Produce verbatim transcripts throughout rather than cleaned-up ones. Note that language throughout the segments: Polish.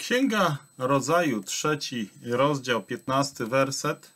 Księga Rodzaju, trzeci rozdział, piętnasty werset,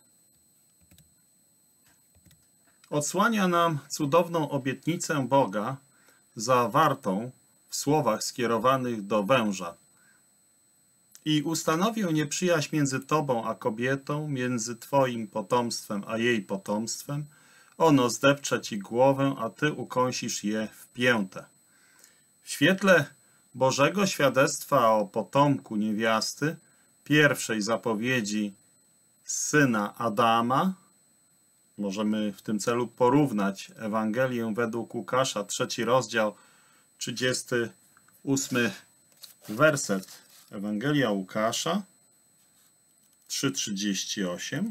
odsłania nam cudowną obietnicę Boga zawartą w słowach skierowanych do węża. I ustanowię nieprzyjaźń między tobą a kobietą, między twoim potomstwem a jej potomstwem. Ono zdepcze ci głowę, a ty ukąsisz je w piętę. W świetle Bożego świadectwa o potomku niewiasty, pierwszej zapowiedzi syna Adama, możemy w tym celu porównać Ewangelię według Łukasza, trzeci rozdział, trzydziesty ósmy werset. Ewangelia Łukasza trzy trzydzieści osiem.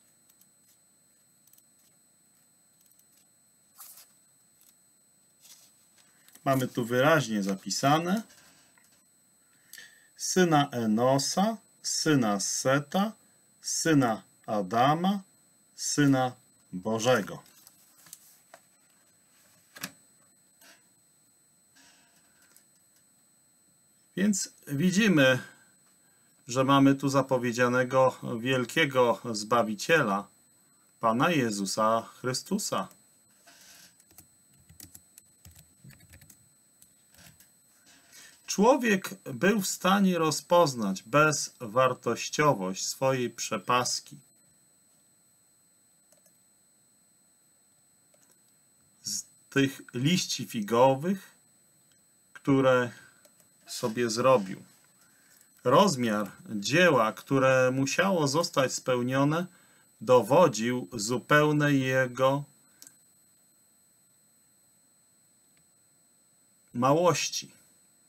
Mamy tu wyraźnie zapisane: syna Enosa, syna Seta, syna Adama, syna Bożego. Więc widzimy, że mamy tu zapowiedzianego wielkiego Zbawiciela, Pana Jezusa Chrystusa. Człowiek był w stanie rozpoznać bezwartościowość swojej przepaski z tych liści figowych, które sobie zrobił. Rozmiar dzieła, które musiało zostać spełnione, dowodził zupełnej jego małości.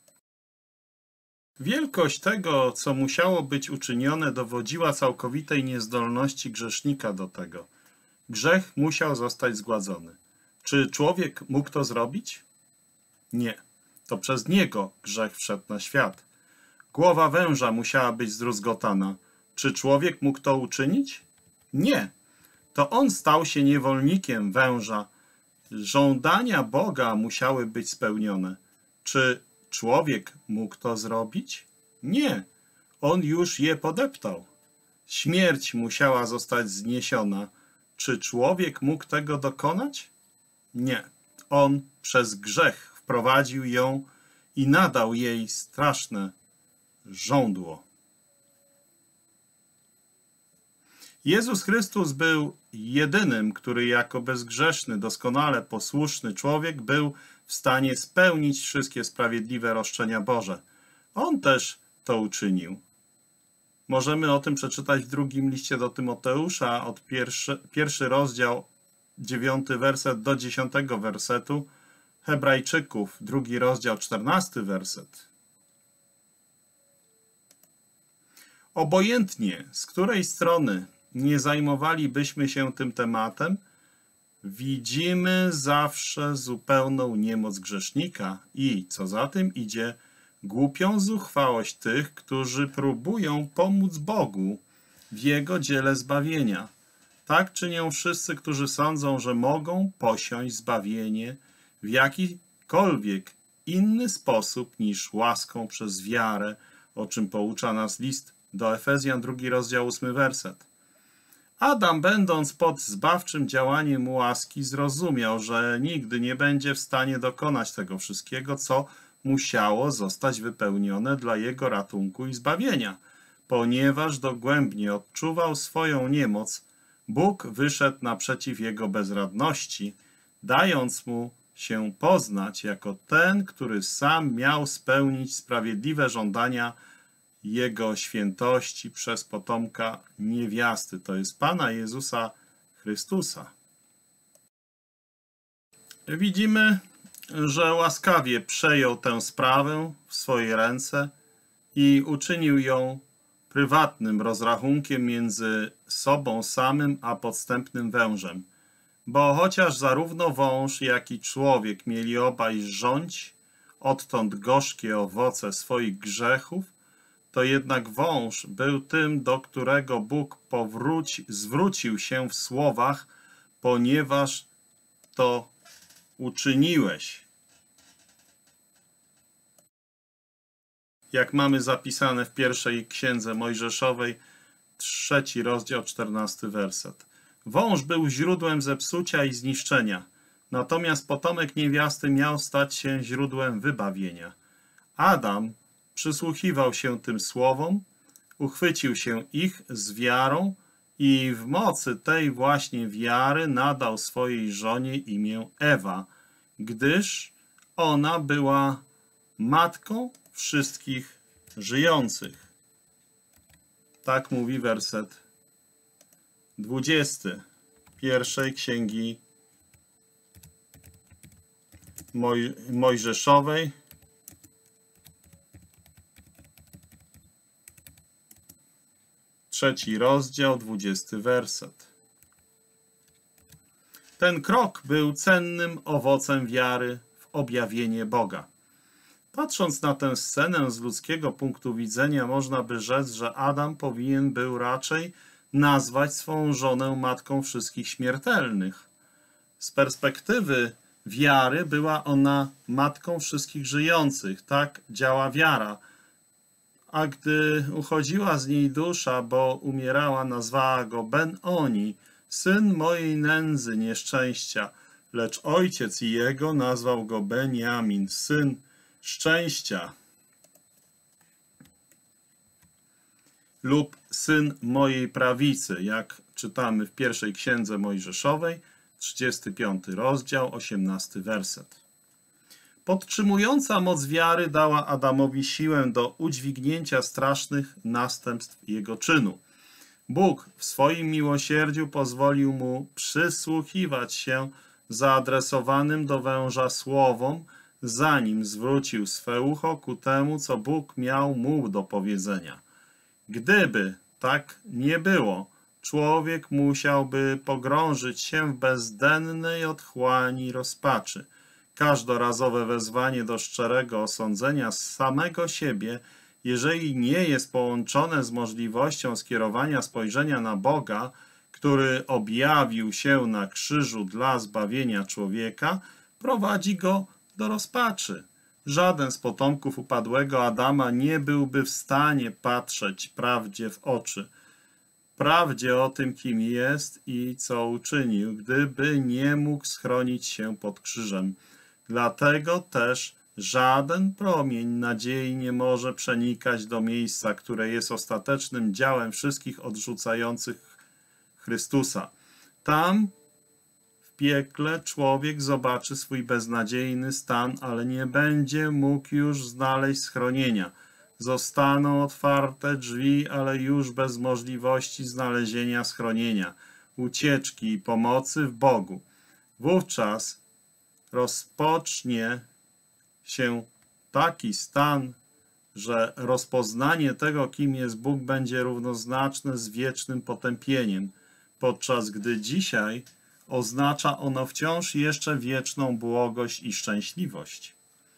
Wielkość tego, co musiało być uczynione, dowodziła całkowitej niezdolności grzesznika do tego. Grzech musiał zostać zgładzony. Czy człowiek mógł to zrobić? Nie. To przez niego grzech wszedł na świat. Głowa węża musiała być zdruzgotana. Czy człowiek mógł to uczynić? Nie. To on stał się niewolnikiem węża. Żądania Boga musiały być spełnione. Czy człowiek mógł to zrobić? Nie. On już je podeptał. Śmierć musiała zostać zniesiona. Czy człowiek mógł tego dokonać? Nie. On przez grzech wprowadził ją i nadał jej straszne żądło. Jezus Chrystus był jedynym, który jako bezgrzeszny, doskonale posłuszny człowiek był w stanie spełnić wszystkie sprawiedliwe roszczenia Boże. On też to uczynił. Możemy o tym przeczytać w drugim liście do Tymoteusza, od pierwszy, pierwszy rozdział, dziewiąty werset do dziesiątego wersetu, Hebrajczyków, drugi rozdział, czternasty werset. Obojętnie, z której strony nie zajmowalibyśmy się tym tematem, widzimy zawsze zupełną niemoc grzesznika i, co za tym idzie, głupią zuchwałość tych, którzy próbują pomóc Bogu w Jego dziele zbawienia. Tak czynią wszyscy, którzy sądzą, że mogą posiąść zbawienie w jakikolwiek inny sposób niż łaską przez wiarę, o czym poucza nas list do Efezjan, drugi rozdział, ósmy werset. Adam, będąc pod zbawczym działaniem łaski, zrozumiał, że nigdy nie będzie w stanie dokonać tego wszystkiego, co musiało zostać wypełnione dla jego ratunku i zbawienia. Ponieważ dogłębnie odczuwał swoją niemoc, Bóg wyszedł naprzeciw jego bezradności, dając mu się poznać jako ten, który sam miał spełnić sprawiedliwe żądania Jego świętości przez potomka niewiasty, to jest Pana Jezusa Chrystusa. Widzimy, że łaskawie przejął tę sprawę w swoje ręce i uczynił ją prywatnym rozrachunkiem między sobą samym a podstępnym wężem. Bo chociaż zarówno wąż, jak i człowiek mieli obaj żądź odtąd gorzkie owoce swoich grzechów, to jednak wąż był tym, do którego Bóg powróci, zwrócił się w słowach, ponieważ to uczyniłeś. jak mamy zapisane w pierwszej księdze Mojżeszowej, trzeci rozdział, czternasty werset. Wąż był źródłem zepsucia i zniszczenia, natomiast potomek niewiasty miał stać się źródłem wybawienia. Adam przysłuchiwał się tym słowom, uchwycił się ich z wiarą i w mocy tej właśnie wiary nadał swojej żonie imię Ewa, gdyż ona była matką wszystkich żyjących. Tak mówi werset dwudziesty pierwszej księgi Moj Mojżeszowej, trzeci rozdział, dwudziesty werset. Ten krok był cennym owocem wiary w objawienie Boga. Patrząc na tę scenę z ludzkiego punktu widzenia, można by rzec, że Adam powinien był raczej nazwać swą żonę matką wszystkich śmiertelnych. Z perspektywy wiary była ona matką wszystkich żyjących. Tak działa wiara. A gdy uchodziła z niej dusza, bo umierała, nazwała go Ben-Oni, syn mojej nędzy, nieszczęścia. Lecz ojciec jego nazwał go Benjamin, syn szczęścia. Lub syn mojej prawicy, jak czytamy w pierwszej księdze Mojżeszowej, trzydziesty piąty rozdział, osiemnasty werset. Podtrzymująca moc wiary dała Adamowi siłę do udźwignięcia strasznych następstw jego czynu. Bóg w swoim miłosierdziu pozwolił mu przysłuchiwać się zaadresowanym do węża słowom, zanim zwrócił swe ucho ku temu, co Bóg miał mu do powiedzenia. Gdyby tak nie było, człowiek musiałby pogrążyć się w bezdennej otchłani rozpaczy. Każdorazowe wezwanie do szczerego osądzenia samego siebie, jeżeli nie jest połączone z możliwością skierowania spojrzenia na Boga, który objawił się na krzyżu dla zbawienia człowieka, prowadzi go do rozpaczy. Żaden z potomków upadłego Adama nie byłby w stanie patrzeć prawdzie w oczy. Prawdzie o tym, kim jest i co uczynił, gdyby nie mógł schronić się pod krzyżem. Dlatego też żaden promień nadziei nie może przenikać do miejsca, które jest ostatecznym działem wszystkich odrzucających Chrystusa. Tam, w piekle, człowiek zobaczy swój beznadziejny stan, ale nie będzie mógł już znaleźć schronienia. Zostaną otwarte drzwi, ale już bez możliwości znalezienia schronienia, ucieczki i pomocy w Bogu. Wówczas rozpocznie się taki stan, że rozpoznanie tego, kim jest Bóg, będzie równoznaczne z wiecznym potępieniem, podczas gdy dzisiaj oznacza ono wciąż jeszcze wieczną błogość i szczęśliwość.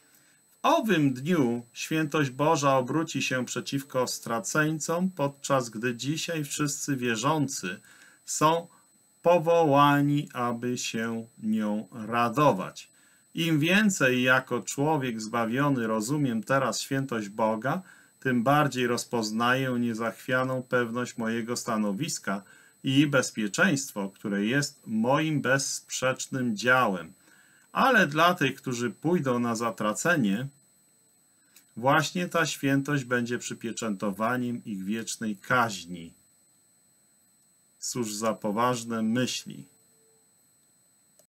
W owym dniu świętość Boża obróci się przeciwko straceńcom, podczas gdy dzisiaj wszyscy wierzący są powołani, aby się nią radować. Im więcej jako człowiek zbawiony rozumiem teraz świętość Boga, tym bardziej rozpoznaję niezachwianą pewność mojego stanowiska i bezpieczeństwo, które jest moim bezsprzecznym działem. Ale dla tych, którzy pójdą na zatracenie, właśnie ta świętość będzie przypieczętowaniem ich wiecznej kaźni. Cóż za poważne myśli.